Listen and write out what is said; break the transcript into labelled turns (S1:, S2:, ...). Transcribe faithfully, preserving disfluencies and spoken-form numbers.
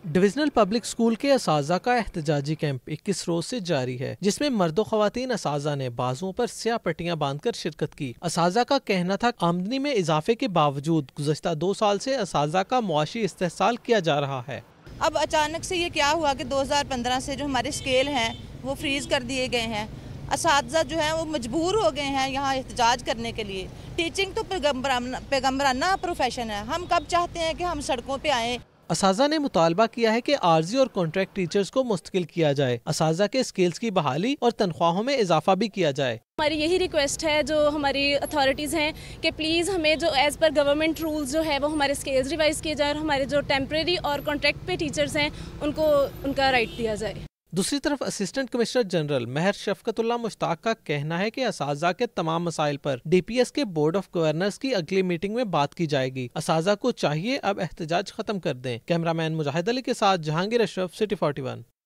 S1: Divisional public school کے اساتذہ کا احتجاجی کیمپ اکیس روز سے جاری ہے، جس میں مرد و خواتین اساتذہ نے بازوؤں پر سیاہ پٹیاں باندھ کر شرکت کی۔ اساتذہ کا کہنا تھا کہ آمدنی میں اضافے کے باوجود گزشتہ دو سال سے اساتذہ کا معاشی استحصال کیا جا رہا ہے۔
S2: اب اچانک سے یہ کیا ہوا کہ دو ہزار پندرہ سے جو ہمارے اسکیل ہیں وہ فریز کر دیے گئے ہیں۔ اساتذہ جو ہیں وہ مجبور ہو گئے ہیں یہاں احتجاج کرنے کے لیے۔ ٹیچنگ تو پیغمبرانہ پروفیشن ہے، ہم کب چاہتے ہیں کہ ہم سڑکوں پہ آئیں۔
S1: اساتذہ نے مطالبہ کیا ہے کہ عارضی اور کانٹریکٹ ٹیچرز کو مستقل کیا جائے، اساتذہ کے اسکلز کی بحالی اور تنخواہوں میں اضافہ بھی کیا جائے۔
S3: ہماری یہی ریکویسٹ ہے جو ہماری اتھارٹیز ہیں کہ پلیز ہمیں جو ایز پر گورنمنٹ رولز جو ہے وہ ہمارے اسکیلز ریوائز کیے جائے اور ہمارے جو ٹیمپریری اور کانٹریکٹ پہ ٹیچرز ہیں ان کو ان کا رائٹ دیا جائے۔
S1: دوسری طرف اسسٹنٹ کمشنر جنرل مہر شفقت اللہ مشتاق کا کہنا ہے کہ اساتذہ کے تمام مسائل پر ڈی پی ایس کے بورڈ آف گورنرز کی اگلی میٹنگ میں بات کی جائے گی۔ اساتذہ کو چاہیے اب احتجاج ختم کر دیں۔ کیمرہ مین مجاہد علی کے ساتھ Jahangir Ashraf, city forty one.